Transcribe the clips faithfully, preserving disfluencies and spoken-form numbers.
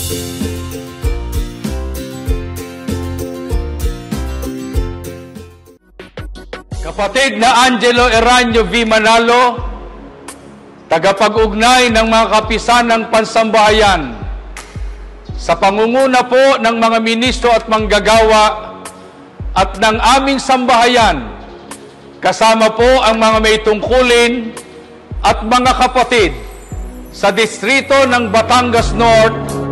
Kapatid na Angelo Eranio V. Manalo, tagapag-ugnay ng mga kapisanang pansambahayan, sa pangunguna po ng mga ministro at manggagawa at ng aming sambahayan, kasama po ang mga may tungkulin at mga kapatid sa distrito ng Batangas North,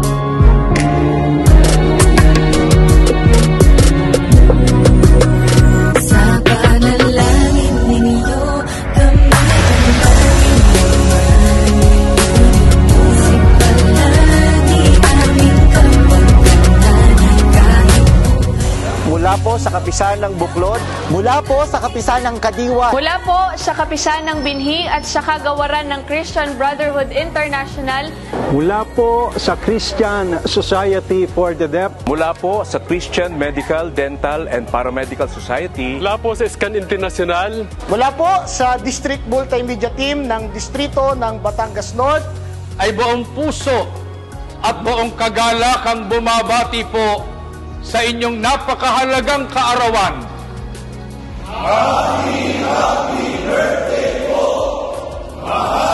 mula po sa kapisan ng Buklod, mula po sa kapisan ng Kadiwa, mula po sa kapisan ng Binhi at sa kagawaran ng Christian Brotherhood International, mula po sa Christian Society for the Deaf, mula po sa Christian Medical, Dental and Paramedical Society, mula po sa Scan International, mula po sa District Multimedia Team ng Distrito ng Batangas North, ay buong puso at buong kagalakang bumabati po sa inyong napakahalagang kaarawan. Happy, happy birthday po, mahal